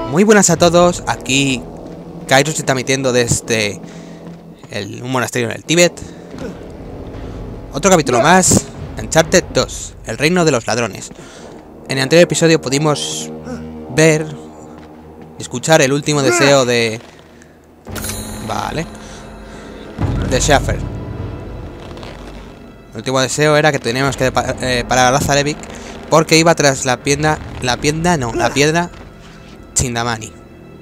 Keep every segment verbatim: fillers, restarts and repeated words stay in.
Muy buenas a todos, aquí Kairos se está emitiendo desde el, un monasterio en el Tíbet. Otro capítulo más, Uncharted dos, el reino de los ladrones. En el anterior episodio pudimos ver y escuchar el último deseo de... Vale. De Schaefer. El último deseo era que teníamos que eh, parar a Lazarevic porque iba tras la piedra... La piedra no, la piedra Chindamani.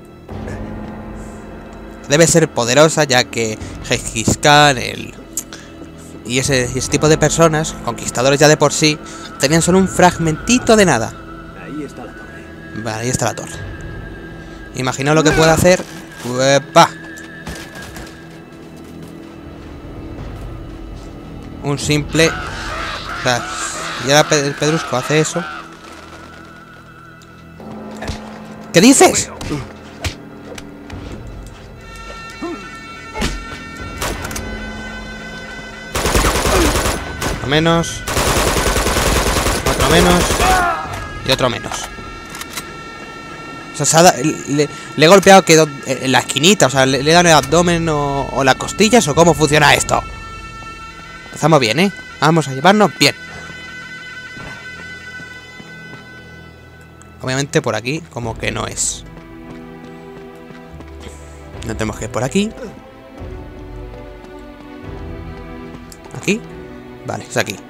Debe ser poderosa ya que Gengis Khan el... y ese, ese tipo de personas, conquistadores ya de por sí, tenían solo un fragmentito de nada. Ahí está la torre. Vale, ahí está la torre. Imaginaos lo que puede hacer. ¡Uepa! Un simple... O sea, y ahora el pedrusco hace eso. ¿Qué dices? Uno menos. Otro menos. Y otro menos. O sea, se ha da, le, le he golpeado que en la esquinita. O sea, le, le he dado el abdomen o, o las costillas. ¿O cómo funciona esto? Empezamos bien, ¿eh? Vamos a llevarnos bien. Obviamente por aquí como que no es. No tenemos que ir por aquí. ¿Aquí? Vale, es aquí.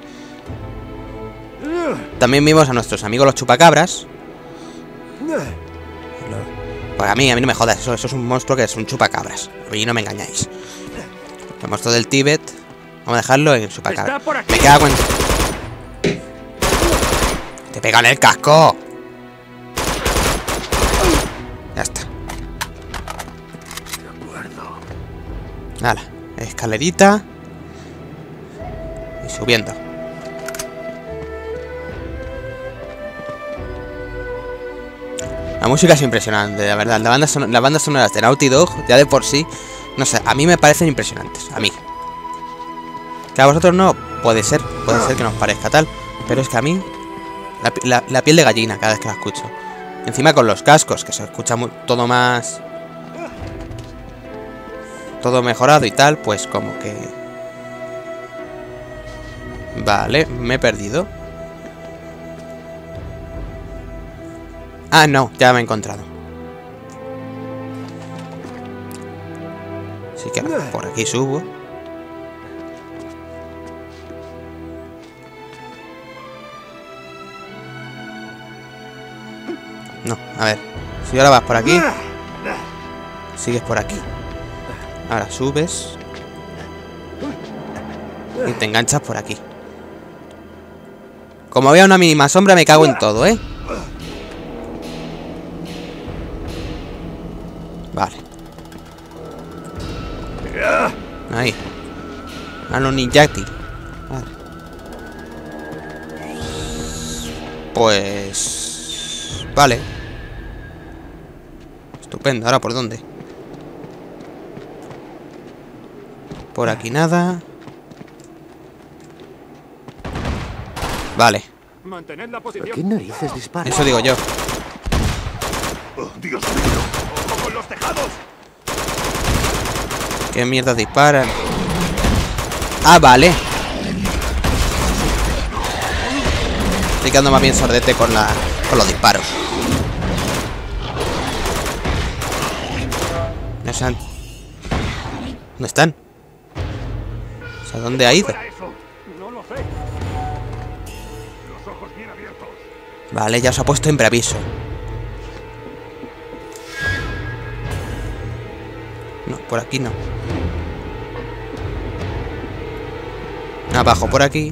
También vimos a nuestros amigos los chupacabras. Pues a mí, a mí no me jodas. Eso, eso es un monstruo que es un chupacabras. A mí no me engañáis. El monstruo del Tíbet. Vamos a dejarlo en chupacabras. Me cago en... Te pegan el casco. Ya está. Nada, escalerita. Y subiendo. La música es impresionante, la verdad. La banda son, las bandas sonoras de Naughty Dog, ya de por sí, no sé, a mí me parecen impresionantes. A mí. Que a vosotros no, puede ser, puede ser que nos parezca tal. Pero es que a mí, la, la, la piel de gallina cada vez que la escucho. Encima con los cascos, que se escucha muy, todo más... Todo mejorado y tal, pues como que... Vale, me he perdido. Ah, no, ya me he encontrado. Así que por aquí subo. No, a ver. Si ahora vas por aquí, sigues por aquí. Ahora subes y te enganchas por aquí. Como vea una mínima sombra me cago en todo, ¿eh? Vale. Ahí. A los ninjati. Vale. Pues... Vale. Estupendo. ¿Ahora por dónde? Por aquí nada. Vale. ¿A qué narices dispara? Eso digo yo. Oh, Dios mío. ¡Ojo con los tejados! ¿Qué mierda disparan? Ah, vale. Estoy quedando más bien sordete con, la, con los disparos. No se han... ¿Dónde están? O sea, ¿dónde ha ido? Vale, ya os ha puesto en preaviso. No, por aquí no. Abajo por aquí.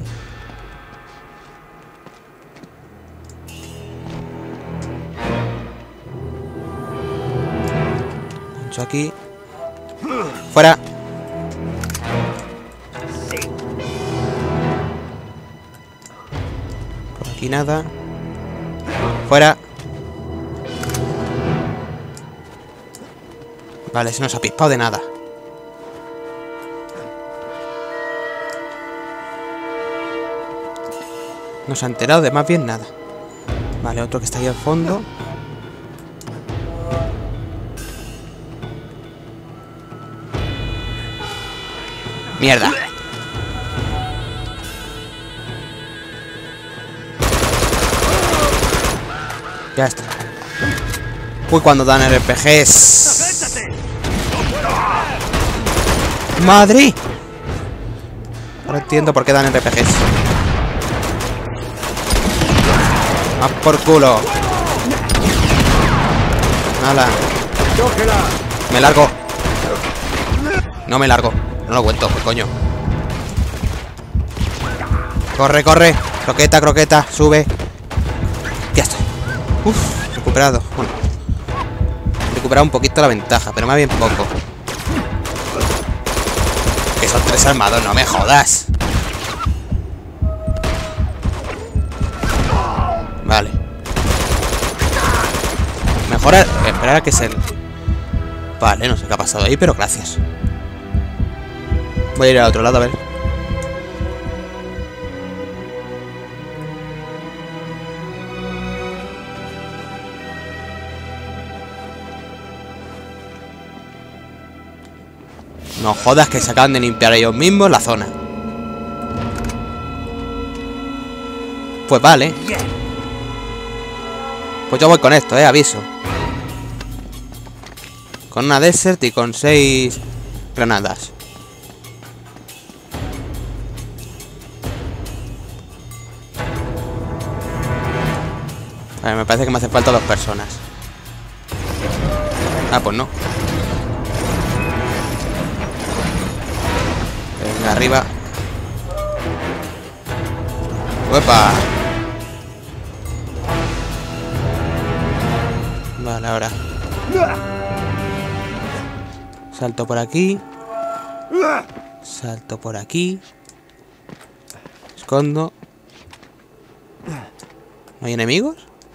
Mucho aquí. Fuera. Por aquí nada. Fuera. Vale, se nos ha pispado de nada. No se ha enterado de más bien nada. Vale, otro que está ahí al fondo. Mierda. Ya está. Uy, cuando dan R P Gs. ¡Madre! Ahora entiendo por qué dan R P Gs. ¡Más por culo! ¡Hala! ¡Me largo! No me largo. No lo cuento, pues coño. ¡Corre, corre! Croqueta, croqueta, sube. Ya está. Uf, recuperado. Bueno, recuperado un poquito la ventaja, pero más bien poco. Que son tres armados, no me jodas. Vale. Mejorar. Esperar a que se... Vale, no sé qué ha pasado ahí, pero gracias. Voy a ir al otro lado a ver. No jodas que se acaban de limpiar ellos mismos la zona. Pues vale. Pues yo voy con esto, eh, aviso. Con una desert y con seis granadas. A ver, me parece que me hacen falta dos personas. Ah, pues no. Venga, arriba. ¡Uepa! Vale, ahora. Salto por aquí. Salto por aquí. Escondo. ¿No hay enemigos?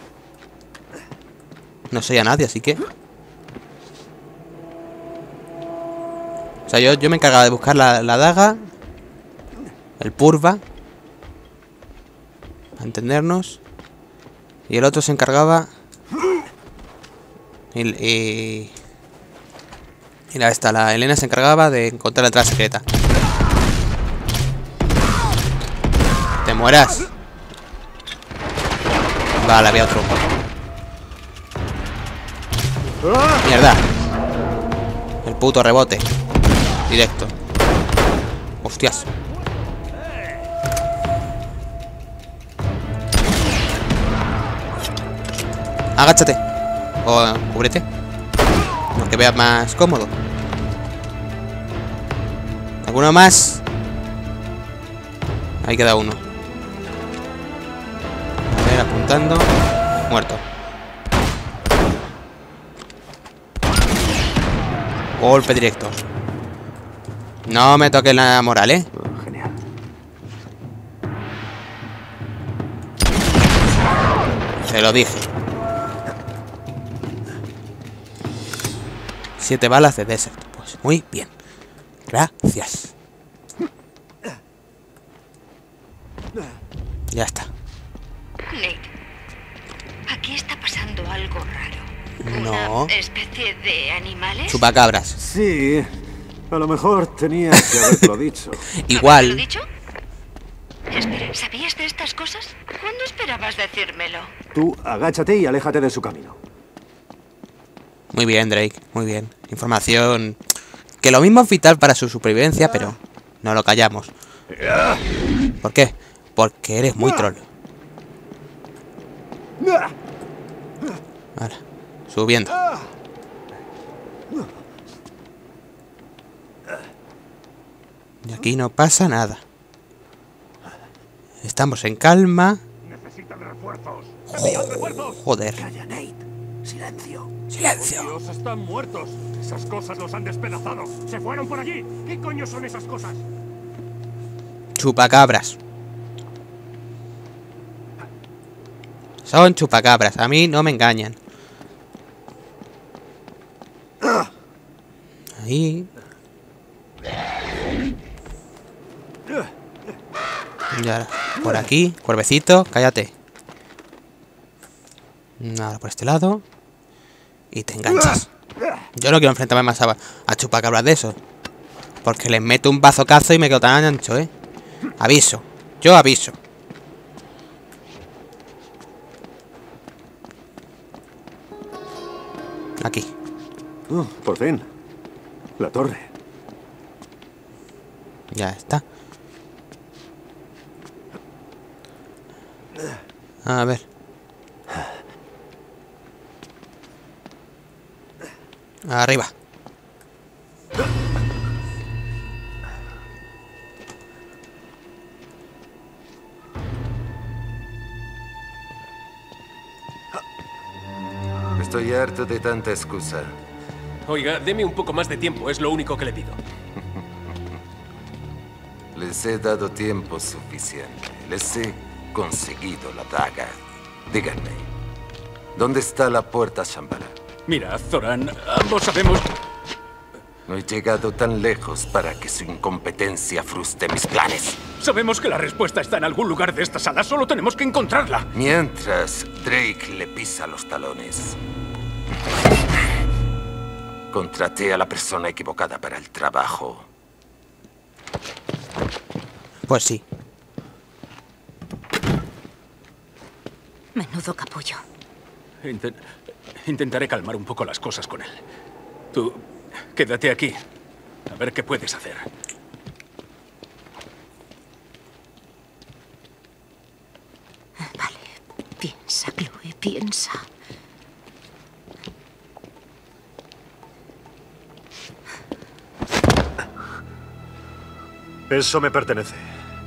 No soy a nadie, así que... O sea, yo, yo me encargaba de buscar la, la daga. El purva. Para entendernos. Y el otro se encargaba... Y... Y, y la, esta, la Elena se encargaba de encontrar la entrada secreta. ¡Te mueras! Vale, había otro. ¡Mierda! El puto rebote. Directo. ¡Hostias! Agáchate. O uh, cúbrete. Para que veas más cómodo. ¿Alguno más? Ahí queda uno. A ver, apuntando. Muerto. Golpe directo. No me toques la moral, ¿eh? Oh, genial. Te lo dije. Siete balas de desert. Pues muy bien. Gracias. Ya está. Nate, aquí está pasando algo raro. No. ¿Una especie de animales? Chupacabras. Sí, a lo mejor tenías que haberlo dicho. ¿Habértelo Igual. dicho? Espera, ¿sabías de estas cosas? ¿Cuándo esperabas decírmelo? Tú agáchate y aléjate de su camino. Muy bien, Drake. Muy bien. Información que lo mismo es vital para su supervivencia, pero no lo callamos. ¿Por qué? Porque eres muy troll. Vale. Subiendo. Y aquí no pasa nada. Estamos en calma. Necesitan refuerzos. Joder. Calla, Nate. Silencio. Silencio. Dios, están muertos. Esas cosas los han despedazado. Se fueron por allí. ¿Qué coño son esas cosas? Chupacabras. Son chupacabras. A mí no me engañan. Ahí. Y ahora, por aquí. Cuervecito, cállate. Ahora por este lado. Y te enganchas. Yo no quiero enfrentarme más a, a chupacabras de eso. Porque les meto un bazocazo y me quedo tan ancho, ¿eh? Aviso. Yo aviso. Aquí. Oh, por fin. La torre. Ya está. A ver. Arriba. Estoy harto de tanta excusa. Oiga, deme un poco más de tiempo, es lo único que le pido. Les he dado tiempo suficiente. Les he conseguido la daga. Díganme, ¿dónde está la puerta Shambhala? Mira, Zoran, ambos sabemos... No he llegado tan lejos para que su incompetencia frustre mis planes. Sabemos que la respuesta está en algún lugar de esta sala, solo tenemos que encontrarla. Mientras Drake le pisa los talones. Contraté a la persona equivocada para el trabajo. Pues sí. Menudo capullo. Inten- intentaré calmar un poco las cosas con él. Tú, quédate aquí. A ver qué puedes hacer. Vale, piensa, Chloe, piensa. Eso me pertenece.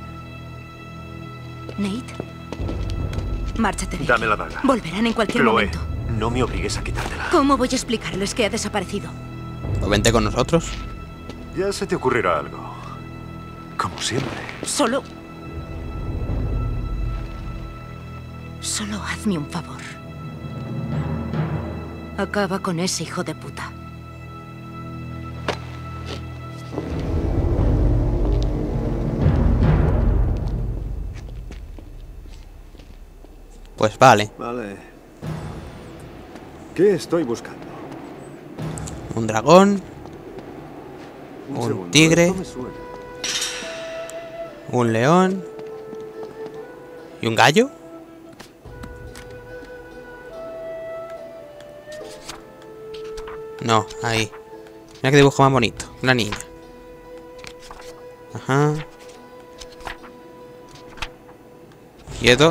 Nate, márchate de Dame aquí. la daga. Volverán en cualquier Chloe, momento. no me obligues a quitártela. ¿Cómo voy a explicarles que ha desaparecido? Pues vente con nosotros. Ya se te ocurrirá algo. Como siempre. Solo... Solo hazme un favor. Acaba con ese hijo de puta. Pues vale. Vale. ¿Qué estoy buscando? Un dragón. Un, Un segundo, tigre. esto me suena. Un león. ¿Y un gallo? No, ahí. Mira qué dibujo más bonito. Una niña. Ajá. Quieto.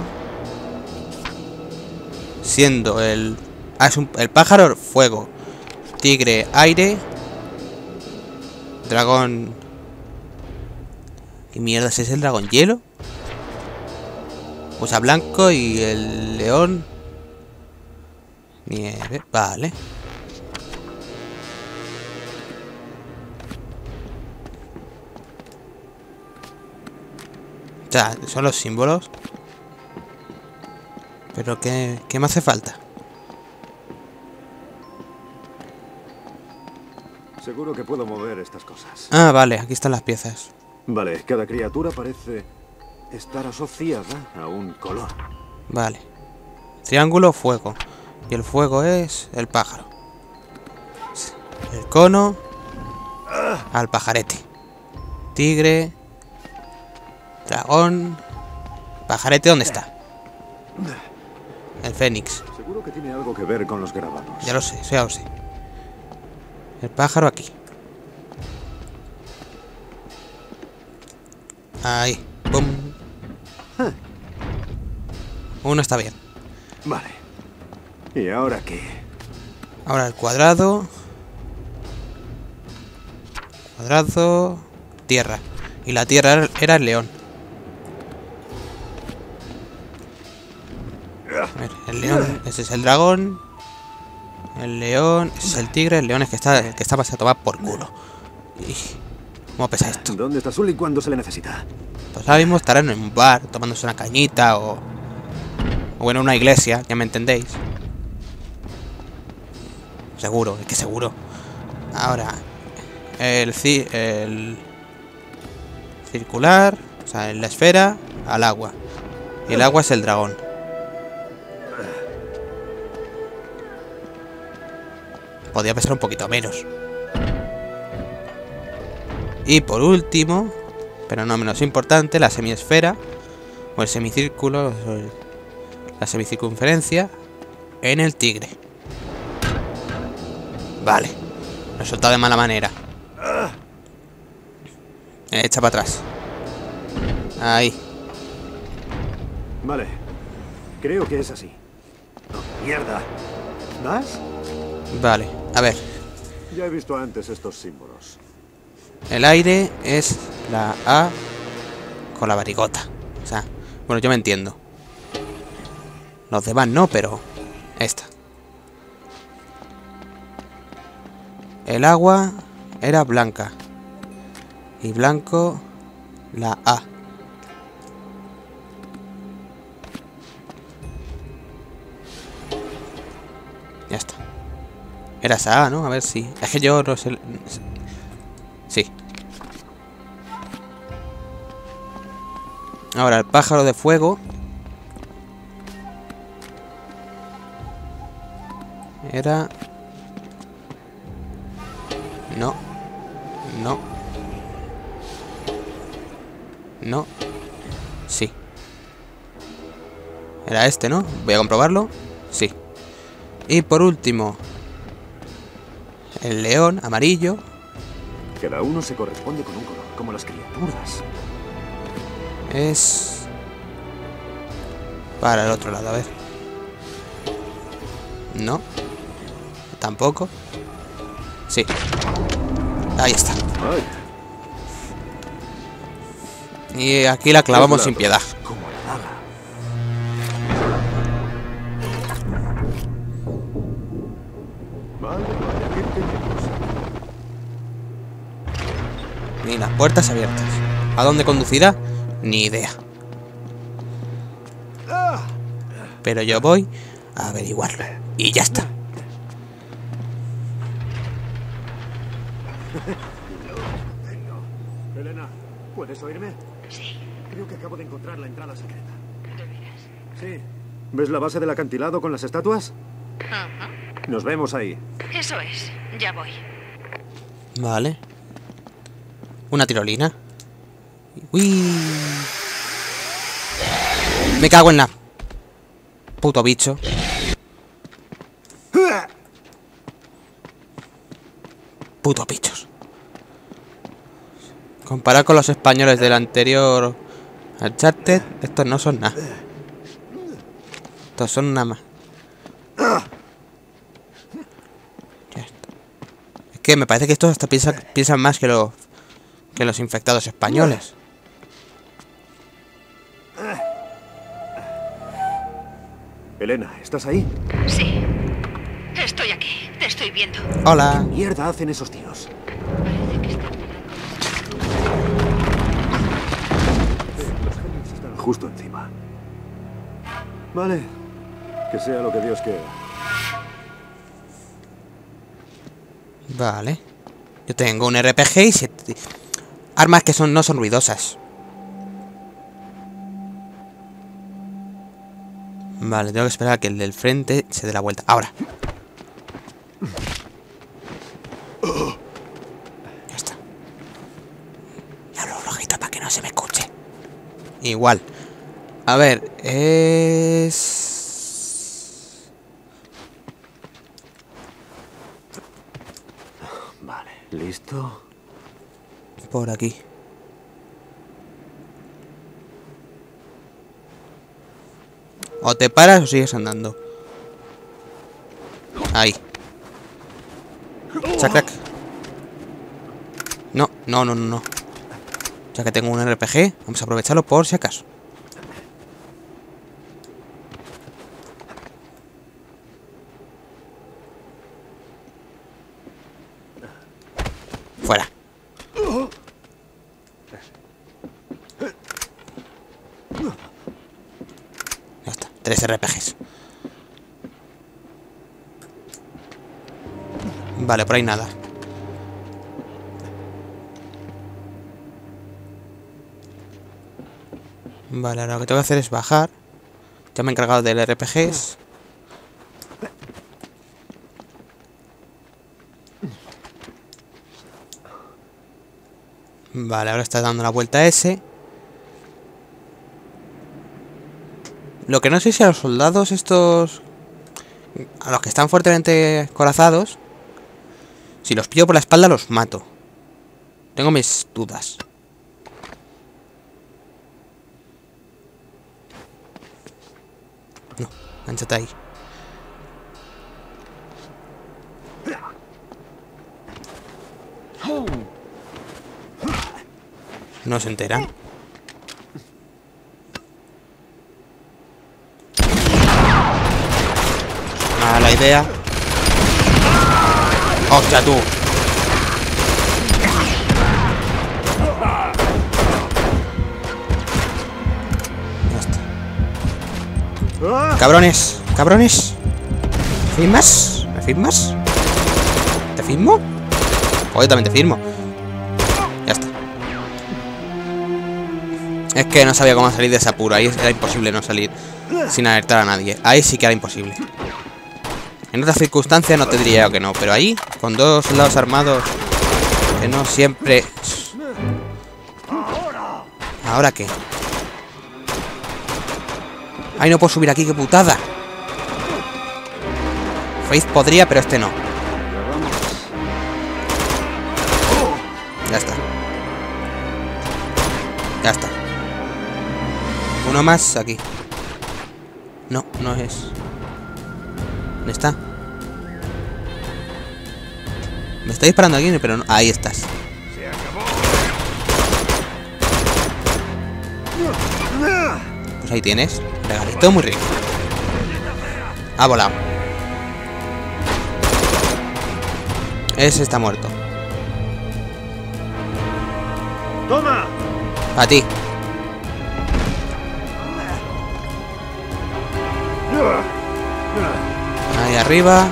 Siendo el... Ah, es un... el pájaro, fuego. Tigre, aire. Dragón... ¿Qué mierda es el dragón? ¿Hielo? Usa blanco y el león... Nieve, vale. O sea, son los símbolos. Pero ¿qué, qué me hace falta? Seguro que puedo mover estas cosas. Ah, vale, aquí están las piezas. Vale, cada criatura parece estar asociada a un color. Vale. Triángulo, fuego. Y el fuego es el pájaro. El cono al pajarete. Tigre. Dragón. Pajarete, ¿dónde está? El fénix. Seguro que tiene algo que ver con los grabados. Ya lo sé, eso ya lo sé. El pájaro aquí. Ahí. Pum. Uno está bien. Vale. ¿Y ahora qué? Ahora el cuadrado. Cuadrado. Tierra. Y la tierra era el león. A ver, el león. Ese es el dragón. El león. Ese es el tigre. El león es que está, que está pasando a tomar por culo. Y, ¿cómo pesa esto? ¿Dónde está Sully cuando se le necesita? Pues ahora mismo estarán en un bar tomándose una cañita o... O en una iglesia, ya me entendéis. Seguro, es que seguro. Ahora, el, ci el circular, o sea, en la esfera, al agua. Y el agua es el dragón. Podría pesar un poquito menos. Y por último, pero no menos importante, la semiesfera, o el semicírculo, o el, la semicircunferencia, en el tigre. Vale. Lo he soltado de mala manera. Echa para atrás. Ahí. Vale. Creo que es así. Oh, ¡mierda! ¿Vas? Vale, a ver. Ya he visto antes estos símbolos. El aire es la A con la barrigota. O sea, bueno, yo me entiendo. Los demás no, pero esta. El agua era blanca. Y blanco la A. Ya está. Era esa A, ¿no? A ver si... Es que yo no sé... Sí. Ahora, el pájaro de fuego. Era... No. No. No. Sí. Era este, ¿no? Voy a comprobarlo. Sí. Y por último, el león amarillo. Cada uno se corresponde con un color, como las criaturas. Es... para el otro lado, a ver. No. Tampoco. Sí. Ahí está. Ay, Y aquí la clavamos es sin la- piedad. Como la daga. Vale, vale, ¿qué tenemos? Y las puertas abiertas. ¿A dónde conducirá? Ni idea. Pero yo voy a averiguarlo. Y ya está. Elena, ¿puedes oírme? Sí, Creo que acabo de encontrar la entrada secreta. ¿de veras? Sí. ¿Ves la base del acantilado con las estatuas? Ajá. Nos vemos ahí. Eso es, ya voy. Vale. Una tirolina. Uy. Me cago en la... Puto bicho. Putos bichos. Comparado con los españoles del anterior Uncharted, estos no son nada. Estos son nada más. Ya está. Es que me parece que estos hasta piensan, piensan más que los que los infectados españoles. Elena, ¿estás ahí? Sí. Estoy aquí, te estoy viendo. Hola. Mierda hacen esos tíos. Parece que están Los genios están justo encima. Vale. Que sea lo que Dios quiera. Vale. Yo tengo un R P G y siete... armas que son no son ruidosas. Vale, tengo que esperar a que el del frente se dé la vuelta. Ahora. Ya está. Y hablo flojito para que no se me escuche. Igual. A ver, es... Vale, ¿listo? por aquí. O te paras o sigues andando. Ahí. Chacrac. No, no, no, no, no. Ya que tengo un R P G, vamos a aprovecharlo por si acaso. Fuera. Ya está, tres R P Gs. Vale, por ahí nada. Vale, ahora lo que tengo que hacer es bajar. Ya me he encargado del R P Gs. Vale, ahora está dando la vuelta a ese. Lo que no sé si a los soldados estos... A los que están fuertemente corazados, si los pillo por la espalda los mato. Tengo mis dudas. No, enganchate ahí. No se enteran. Mala idea. ¡Hostia, tú! Ya está. ¡Cabrones! ¡Cabrones! ¿Me firmas? ¿Me firmas? ¿Te firmo? O yo también te firmo. Ya está. Es que no sabía cómo salir de ese apuro. Ahí era imposible no salir sin alertar a nadie. Ahí sí que era imposible. En otras circunstancias no te diría yo que no, pero ahí, con dos soldados armados, que no siempre... ¿Ahora qué? ¡Ay, no puedo subir aquí! ¡Qué putada! Faith podría, pero este no. Ya está. Ya está. Uno más aquí. No, no es... ¿Dónde está? Me está disparando aquí, pero no... Ahí estás. Pues ahí tienes. Regalito muy rico. Ha volado. Ese está muerto. ¡Toma! A ti. Ahí arriba.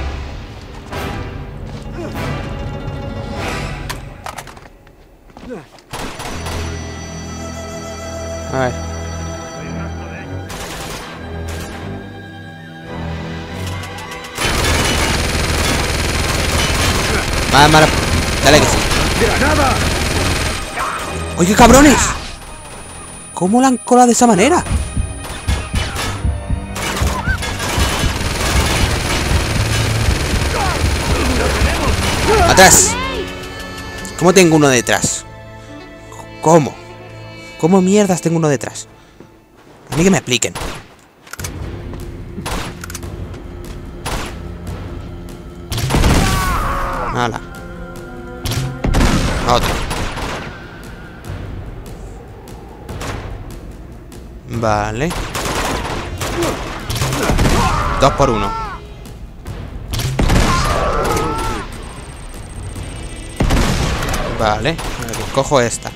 A ver. Vale, vale. Dale que sí. ¡Granada! ¡Oye, cabrones! ¿Cómo la han colado de esa manera? ¡Atrás! ¿Cómo tengo uno detrás? ¿Cómo? ¿Cómo mierdas tengo uno detrás? A mí que me expliquen. Hala. Otro. Vale. Dos por uno. Vale. A ver, cojo esta.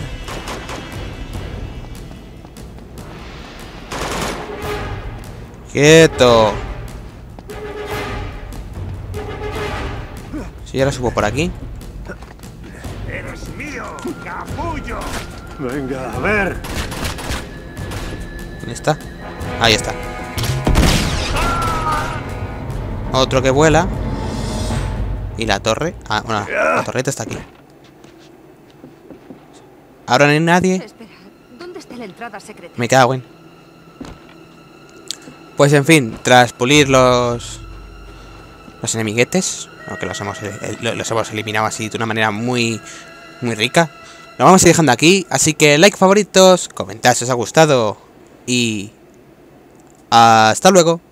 ¡Quieto! Si ya la subo por aquí. ¡Eres mío, capullo! Venga, a ver. ¿Dónde está? Ahí está. Otro que vuela. Y la torre. Ah, bueno, la torreta está aquí. Ahora no hay nadie. Espera, ¿dónde está la entrada secreta? Me cago en. Pues en fin, tras pulir los los enemiguetes, aunque los hemos los hemos eliminado así de una manera muy muy rica, lo vamos a ir dejando aquí. Así que like, favoritos, comentad si os ha gustado y hasta luego.